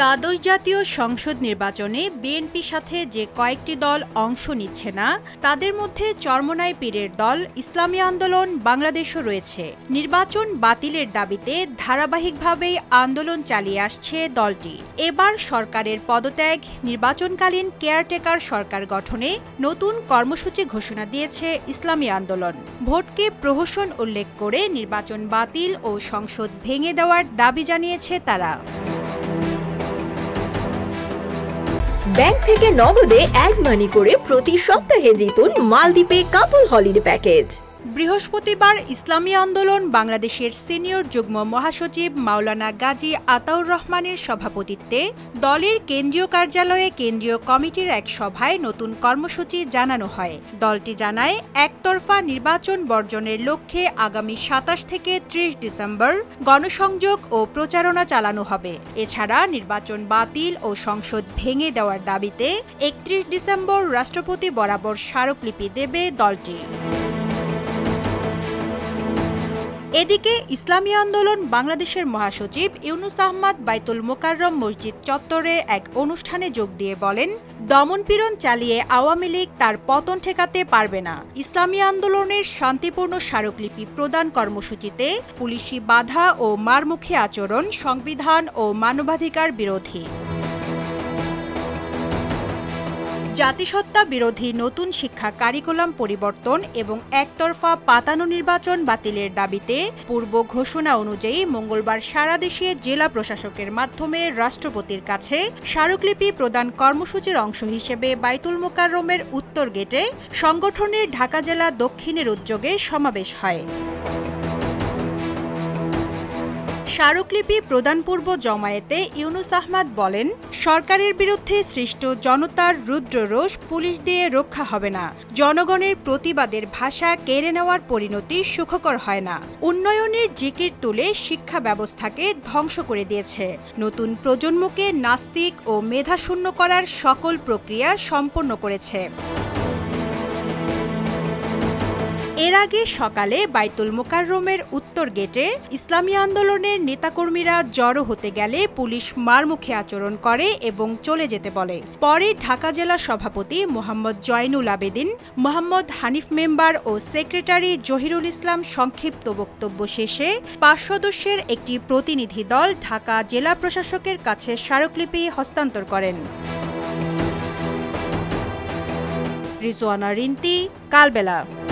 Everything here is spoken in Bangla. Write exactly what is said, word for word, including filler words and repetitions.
দ্বাদশ জাতীয় সংসদ নির্বাচনে বিএনপির সাথে যে কয়েকটি দল অংশ নিচ্ছে না তাদের মধ্যে চরমোনাই পীরের দল ইসলামী আন্দোলন বাংলাদেশও রয়েছে। নির্বাচন বাতিলের দাবিতে ধারাবাহিকভাবেই আন্দোলন চালিয়ে আসছে দলটি। এবার সরকারের পদত্যাগ, নির্বাচনকালীন কেয়ারটেকার সরকার গঠনে নতুন কর্মসূচি ঘোষণা দিয়েছে ইসলামী আন্দোলন। ভোটকে প্রহসন উল্লেখ করে নির্বাচন বাতিল ও সংসদ ভেঙে দেওয়ার দাবি জানিয়েছে তারা। ব্যাংক থেকে নগদে অ্যাড মানি করে প্রতি সপ্তাহে জিতুন মালদ্বীপে কাপল হলিডে প্যাকেজ। বৃহস্পতিবার ইসলামী আন্দোলন বাংলাদেশের সিনিয়র যুগ্ম মহাসচিব মাওলানা গাজী আতাউর রহমানের সভাপতিত্বে দলের কেন্দ্রীয় কার্যালয়ে কেন্দ্রীয় কমিটির এক সভায় নতুন কর্মসূচি জানানো হয়। দলটি জানায়, একতরফা নির্বাচন বর্জনের লক্ষ্যে আগামী সাতাশ থেকে ত্রিশ ডিসেম্বর গণসংযোগ ও প্রচারণা চালানো হবে। এছাড়া নির্বাচন বাতিল ও সংসদ ভেঙে দেওয়ার দাবিতে একত্রিশ ডিসেম্বর রাষ্ট্রপতি বরাবর স্মারকলিপি দেবে দলটি। এদিকে ইসলামী আন্দোলন বাংলাদেশের মহাসচিব ইউনুস আহমদ বাইতুল মোকাররম মসজিদ চত্বরে এক অনুষ্ঠানে যোগ দিয়ে বলেন, দমনপীড়ন চালিয়ে আওয়ামী লীগ তার পতন ঠেকাতে পারবে না। ইসলামী আন্দোলনের শান্তিপূর্ণ স্মারকলিপি প্রদান কর্মসূচিতে পুলিশি বাধা ও মারমুখী আচরণ সংবিধান ও মানবাধিকার বিরোধী। জাতিসত্তা বিরোধী নতুন শিক্ষা কারিকুলাম পরিবর্তন এবং একতরফা পাতানো নির্বাচন বাতিলের দাবিতে পূর্ব ঘোষণা অনুযায়ী মঙ্গলবার সারা দেশে জেলা প্রশাসকের মাধ্যমে রাষ্ট্রপতির কাছে স্মারকলিপি প্রদান কর্মসূচির অংশ হিসেবে বাইতুল মোকাররমের উত্তর গেটে সংগঠনের ঢাকা জেলা দক্ষিণের উদ্যোগে সমাবেশ হয়। স্মারকলিপি প্রদানপূর্ব জমায়েতে ইউনুস আহমদ বলেন, সরকারের বিরুদ্ধে সৃষ্ট জনতার রুদ্ররোষ পুলিশ দিয়ে রক্ষা হবে না। জনগণের প্রতিবাদের ভাষা কেড়ে নেওয়ার পরিণতি সুখকর হয় না। উন্নয়নের জিকির তুলে শিক্ষা ব্যবস্থাকে ধ্বংস করে দিয়েছে। নতুন প্রজন্মকে নাস্তিক ও মেধাশূন্য করার সকল প্রক্রিয়া সম্পন্ন করেছে। এর আগে সকালে বাইতুল মোকাররমের উত্তর গেটে ইসলামী আন্দোলনের নেতাকর্মীরা জড়ো হতে গেলে পুলিশ মারমুখী আচরণ করে এবং চলে যেতে বলে। পরে ঢাকা জেলা সভাপতি মোহাম্মদ জয়নুল আবেদিন, মোহাম্মদ হানিফ মেম্বার ও সেক্রেটারি জহিরুল ইসলাম সংক্ষিপ্ত বক্তব্য শেষে পাঁচ সদস্যের একটি প্রতিনিধি দল ঢাকা জেলা প্রশাসকের কাছে স্মারকলিপি হস্তান্তর করেন। রিজওয়ানা রিন্তি, কালবেলা।